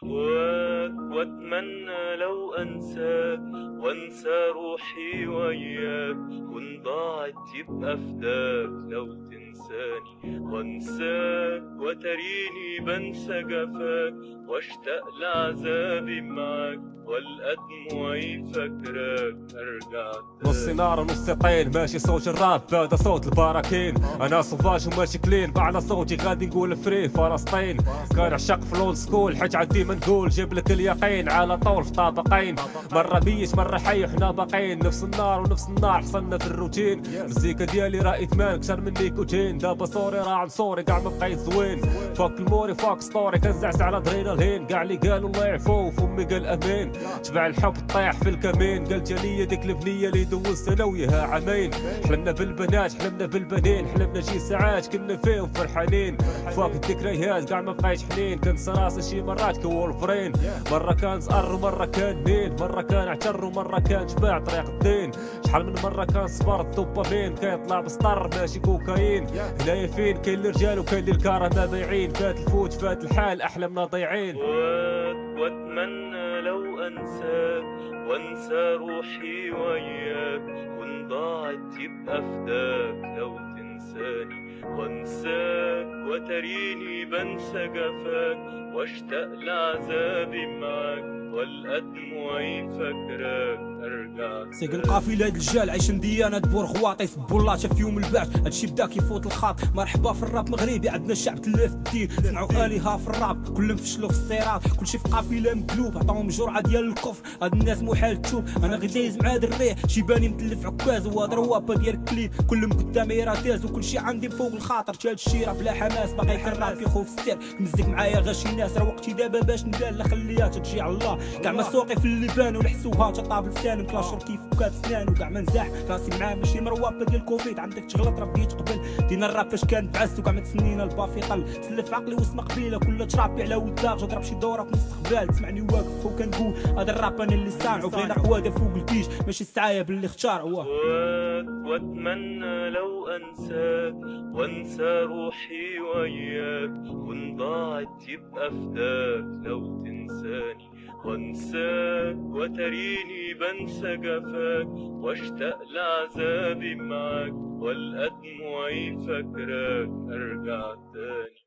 أهواك وأتمنى لو أنساك وأنسى روحي وياك، وإن ضاعت يبقى فداك لو تنساني وأنساك، وتريني بنسى جفاك واشتاق لعذابي معاك، والقى دموعي فاكراك أرجع نص نار ونص طين، ماشي صوت الراب هذا صوت البراكين. انا صفاج وماشي كلين، باعلى صوتي غادي نقول فري فلسطين. كان عشق في الاولد سكول، حاج ديما نقول جيب لك اليقين على طول في طابقين. مره ميت مره حي وحنا باقيين، نفس النار ونفس النار حصلنا في الروتين. المزيكا ديالي راه ادمان كثر من نيكوتين، دابا صوري راه عن صوري كاع ما بقيت زوين. فاك الموري فاك ستوري كنزعس على درينالين، كاع اللي قالوا الله يعفو وفمي قال امين. تبع الحب طيح في الكمين، قال جالية ديك البنيه اللي دوزت انا وياها عامين. حلمنا بالبنات حلمنا بالبنين، حلمنا شي ساعات كنا فيهم فرحانين. فاك الذكريات كاع ما بقيت حنين، كنسى راسي شي مرات كولفرين. مره كان زقر ومره كان نين، مره كان اعتر ومره كان تباع طريق الدين. شحال من مره كان صبر الدوبامين، كيطلع بسطر ماشي كوكايين. هنايا فين كاين الرجال وكاين اللي الكرامه ضايعين، فات الفوت فات الحال احلامنا ضايعين. واتمنى لو انساك وانسى روحي وياك، وان ضاعت يبقى فداك لو تنساني وانساك، وتريني بنسى جفاك واشتاق لعذابي معاك، والقى دموعي فاكراك ارجع. سيق القافله هاد الجال عايش مديانه بور غواطي يسبوا الله تا في يوم البعث، هادشي بدا كيفوت الخاط. مرحبا في الراب مغربي، عندنا الشعب تلاف الدين، سمعوا الهه في الراب كلهم فشلوا في الصراط. كلشي في قافله مقلوب عطاهم جرعه ديال الكفر، هاد الناس محال تشوف. انا غير دايز مع هاد الريح شيباني متلف عكاز، وهاد روابه ديال الكليب كلهم قدامي راه داز، وكلشي عندي فوق الخاطر. تا هادشي راه بلا حماس باقي كنراب كيخوف السير. كمزك معايا غير شي ناس، راه وقتي دابا باش ندال، لا خليها تجي على الله. كاع ما سوقي في اللبان ولحسوها تا طاب لسان، كلاشور كيف وكات سنان وكاع ما نزاح راسي معاه. ماشي مروابه ديال كوفيد عندك تغلط راه بديت قبل. دينا الراب فاش كان بعزت وكاع ما تسنينا البافي طل. سلف عقلي وسما قبيله كل ترابي على وداغ، جا ضرب شي دوره في المستقبل. تسمعني واقف وكنقول هذا الراب انا اللي صانع، وبغينا قواده فوق الكيش ماشي السعايه باللي اختار هو. واتمنى لو انساك وانسى روحي وياك، وان ضاعت يبقى فداك لو تنساني وانساك، وتريني بنسى جفاك واشتاق لعذابي معاك، والقى دموعي فاكراك ارجع تاني.